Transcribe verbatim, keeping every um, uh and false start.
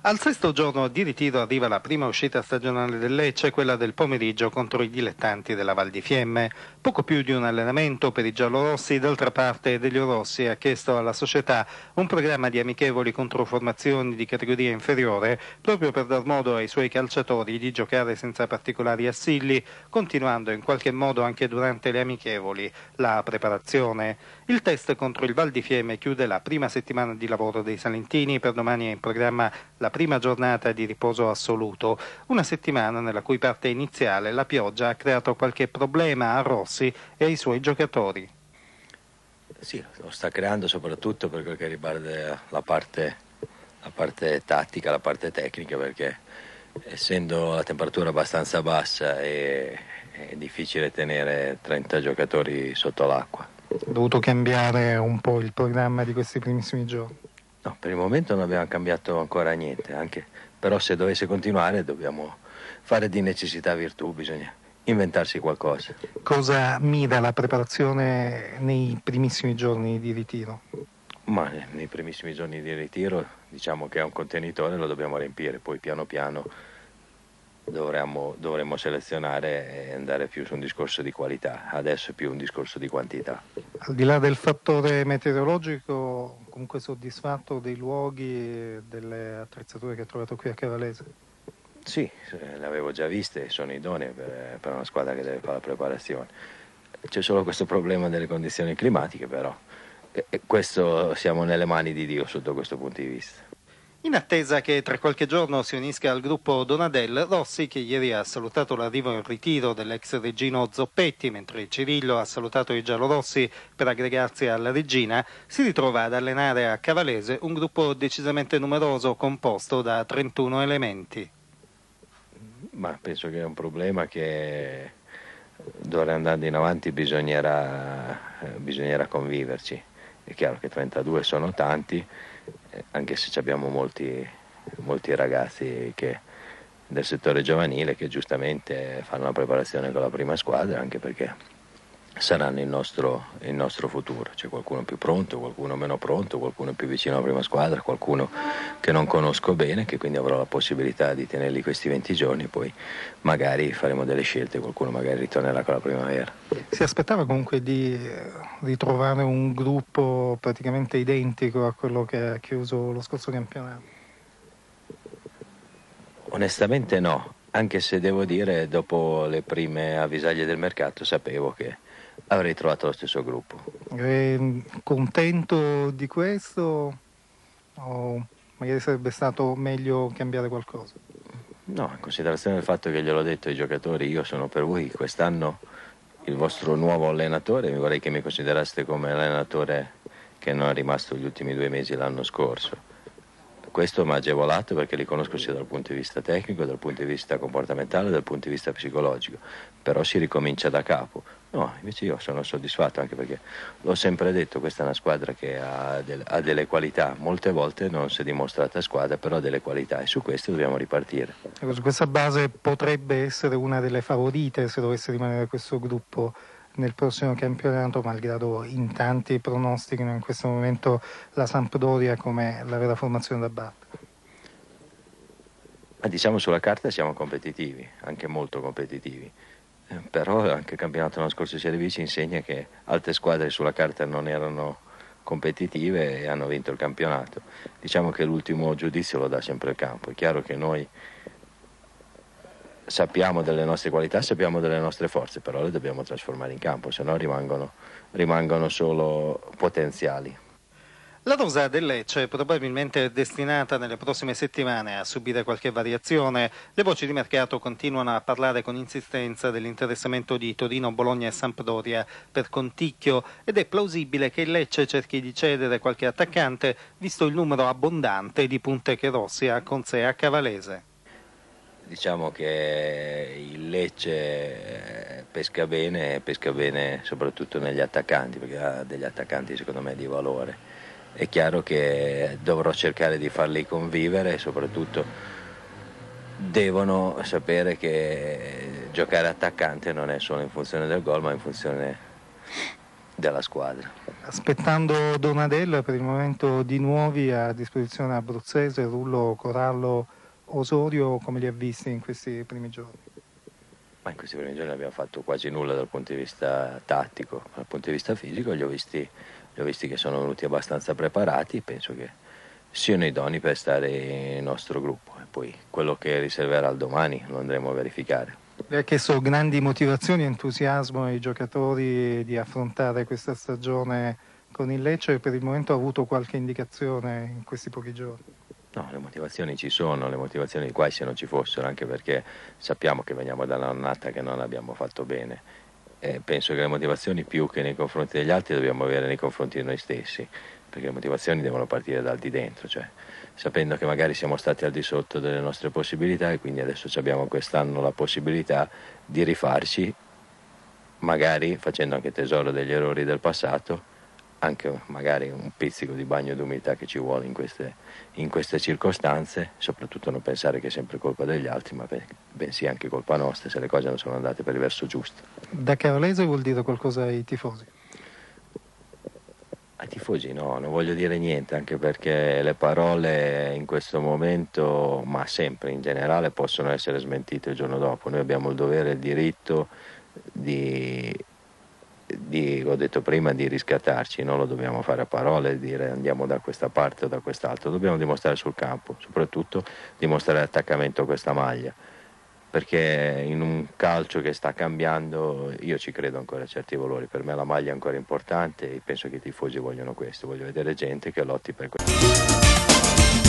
Al sesto giorno di ritiro arriva la prima uscita stagionale del Lecce, quella del pomeriggio contro i dilettanti della Val di Fiemme. Poco più di un allenamento per i giallorossi. D'altra parte Delio Rossi ha chiesto alla società un programma di amichevoli contro formazioni di categoria inferiore, proprio per dar modo ai suoi calciatori di giocare senza particolari assilli, continuando in qualche modo anche durante le amichevoli la preparazione. Il test contro il Val di Fiemme chiude la prima settimana di lavoro dei salentini. Per domani è in programma la prima giornata di riposo assoluto, una settimana nella cui parte iniziale la pioggia ha creato qualche problema a Rossi e ai suoi giocatori. Sì, lo sta creando soprattutto per quel che riguarda la parte, la parte tattica, la parte tecnica, perché essendo la temperatura abbastanza bassa è, è difficile tenere trenta giocatori sotto l'acqua. Ha dovuto cambiare un po' il programma di questi primissimi giorni? No, per il momento non abbiamo cambiato ancora niente, anche, però se dovesse continuare dobbiamo fare di necessità virtù, bisogna inventarsi qualcosa. Cosa mira la preparazione nei primissimi giorni di ritiro? Ma nei primissimi giorni di ritiro diciamo che è un contenitore, lo dobbiamo riempire, poi piano piano dovremmo, dovremmo selezionare e andare più su un discorso di qualità, adesso è più un discorso di quantità. Al di là del fattore meteorologico, comunque soddisfatto dei luoghi e delle attrezzature che ha trovato qui a Cavalese? Sì, le avevo già viste, sono idonee per, per una squadra che deve fare la preparazione. C'è solo questo problema delle condizioni climatiche, però e, e questo siamo nelle mani di Dio sotto questo punto di vista. In attesa che tra qualche giorno si unisca al gruppo Donadel, Rossi, che ieri ha salutato l'arrivo in ritiro dell'ex reggino Zoppetti, mentre Cirillo ha salutato i giallorossi per aggregarsi alla Regina, si ritrova ad allenare a Cavalese un gruppo decisamente numeroso, composto da trentuno elementi. Ma penso che è un problema che d'ora andando in avanti bisognerà, bisognerà conviverci. È chiaro che trentadue sono tanti, anche se abbiamo molti, molti ragazzi che, del settore giovanile che giustamente fanno la preparazione con la prima squadra, anche perché saranno il nostro, il nostro futuro. C'è qualcuno più pronto, qualcuno meno pronto, qualcuno più vicino alla prima squadra, qualcuno che non conosco bene, che quindi avrò la possibilità di tenerli questi venti giorni, poi magari faremo delle scelte, qualcuno magari ritornerà con la primavera. Si aspettava comunque di ritrovare un gruppo praticamente identico a quello che ha chiuso lo scorso campionato? Onestamente no, anche se devo dire dopo le prime avvisaglie del mercato sapevo che avrei trovato lo stesso gruppo. È contento di questo o magari sarebbe stato meglio cambiare qualcosa? No, in considerazione del fatto che gliel'ho detto ai giocatori, io sono per voi quest'anno il vostro nuovo allenatore, mi vorrei che mi consideraste come allenatore che non è rimasto gli ultimi due mesi l'anno scorso. Questo mi ha agevolato perché li conosco sia dal punto di vista tecnico, dal punto di vista comportamentale, dal punto di vista psicologico, però si ricomincia da capo. No, invece io sono soddisfatto anche perché l'ho sempre detto, questa è una squadra che ha, del, ha delle qualità, molte volte non si è dimostrata squadra, però ha delle qualità e su queste dobbiamo ripartire. Su questa base potrebbe essere una delle favorite se dovesse rimanere questo gruppo nel prossimo campionato, malgrado in tanti pronostichino in questo momento la Sampdoria come la vera formazione da battere. Ma diciamo sulla carta siamo competitivi, anche molto competitivi, eh, però anche il campionato l'anno scorso di Serie B ci insegna che altre squadre sulla carta non erano competitive e hanno vinto il campionato. Diciamo che l'ultimo giudizio lo dà sempre il campo, è chiaro che noi sappiamo delle nostre qualità, sappiamo delle nostre forze, però le dobbiamo trasformare in campo, se no rimangono, rimangono solo potenziali. La rosa del Lecce probabilmente è destinata nelle prossime settimane a subire qualche variazione. Le voci di mercato continuano a parlare con insistenza dell'interessamento di Torino, Bologna e Sampdoria per Conticchio ed è plausibile che il Lecce cerchi di cedere qualche attaccante visto il numero abbondante di punte che Rossi ha con sé a Cavalese. Diciamo che il Lecce pesca bene, pesca bene soprattutto negli attaccanti, perché ha degli attaccanti secondo me di valore. È chiaro che dovrò cercare di farli convivere e soprattutto devono sapere che giocare attaccante non è solo in funzione del gol, ma in funzione della squadra. Aspettando Donadella, per il momento di nuovi a disposizione Abruzzese, Rullo, Corallo, Osorio, come li ha visti in questi primi giorni? Ma in questi primi giorni abbiamo fatto quasi nulla dal punto di vista tattico, dal punto di vista fisico li ho visti, li ho visti che sono venuti abbastanza preparati e penso che siano idonei per stare nel nostro gruppo e poi quello che riserverà il domani lo andremo a verificare. Le ha chiesto grandi motivazioni e entusiasmo ai giocatori di affrontare questa stagione con il Lecce e per il momento ha avuto qualche indicazione in questi pochi giorni? No, le motivazioni ci sono, le motivazioni qua se non ci fossero, anche perché sappiamo che veniamo da un'annata che non abbiamo fatto bene. E penso che le motivazioni più che nei confronti degli altri dobbiamo avere nei confronti di noi stessi, perché le motivazioni devono partire dal di dentro, cioè sapendo che magari siamo stati al di sotto delle nostre possibilità e quindi adesso abbiamo quest'anno la possibilità di rifarci, magari facendo anche tesoro degli errori del passato, anche magari un pizzico di bagno d'umiltà che ci vuole in queste, in queste circostanze, soprattutto non pensare che è sempre colpa degli altri, ma bensì anche colpa nostra se le cose non sono andate per il verso giusto. Da carolese vuol dire qualcosa ai tifosi? Ai tifosi no, non voglio dire niente, anche perché le parole in questo momento, ma sempre in generale, possono essere smentite il giorno dopo. Noi abbiamo il dovere e il diritto di... Di, ho detto prima, di riscattarci, non lo dobbiamo fare a parole e dire andiamo da questa parte o da quest'altra, dobbiamo dimostrare sul campo, soprattutto dimostrare attaccamento a questa maglia, perché in un calcio che sta cambiando io ci credo ancora a certi valori, per me la maglia è ancora importante e penso che i tifosi vogliono questo, voglio vedere gente che lotti per questo.